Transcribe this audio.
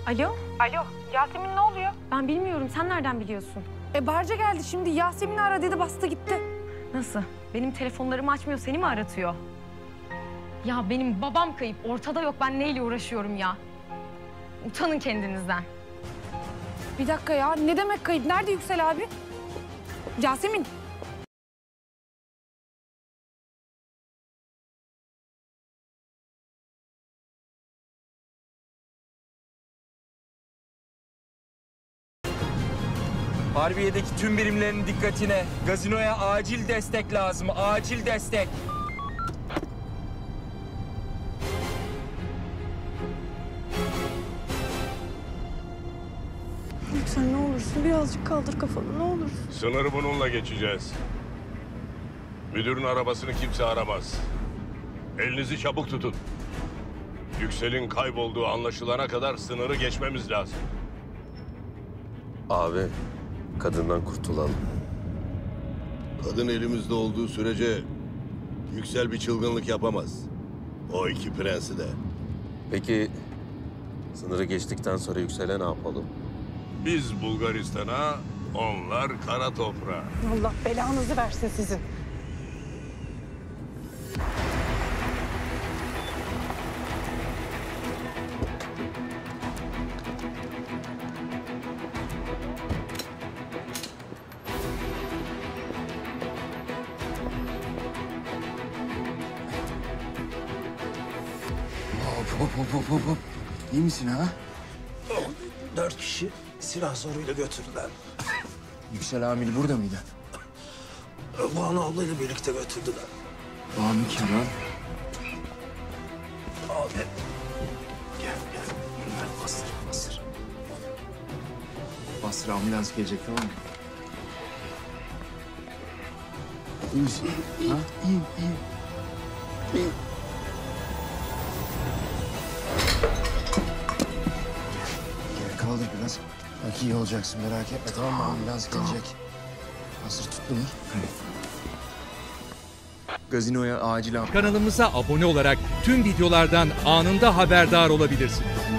Alo? Alo, Yasemin ne oluyor? Ben bilmiyorum. Sen nereden biliyorsun? Barca geldi şimdi. Yasemin'i ara dedi, bastı gitti. Nasıl? Benim telefonlarımı açmıyor, seni mi aratıyor? Ya benim babam kayıp, ortada yok. Ben neyle uğraşıyorum ya? Utanın kendinizden. Bir dakika ya, ne demek kayıp? Nerede Yüksel abi? Yasemin. Harbiye'deki tüm birimlerin dikkatine. Gazinoya acil destek lazım, acil destek. Yüksel ne olursun birazcık kaldır kafanı, ne olur. Sınırı bununla geçeceğiz. Müdürün arabasını kimse aramaz. Elinizi çabuk tutun. Yüksel'in kaybolduğu anlaşılana kadar sınırı geçmemiz lazım. Abi, kadından kurtulalım. Kadın elimizde olduğu sürece Yüksel bir çılgınlık yapamaz. O iki prensi de. Peki, sınırı geçtikten sonra Yüksel'e ne yapalım? Biz Bulgaristan'a, onlar kara toprağa. Allah belanızı versin sizin. Hop. İyi misin ha? 4 kişi silah zoruyla götürdüler. Yüksel Amil burada mıydı? Banu ablayla birlikte götürdüler. Banu kim lan? Abi. Gel. Bastır. Bastır, ambulans gelecek, tamam mı? İyi misin? Ha? İyiyim. Gel, kaldır biraz. Bak iyi olacaksın, merak etme, tamam mı? Ambulans gelecek. Bastır, tuttu mu? Hadi. Gazinoya acil Kanalımıza abone olarak tüm videolardan anında haberdar olabilirsiniz.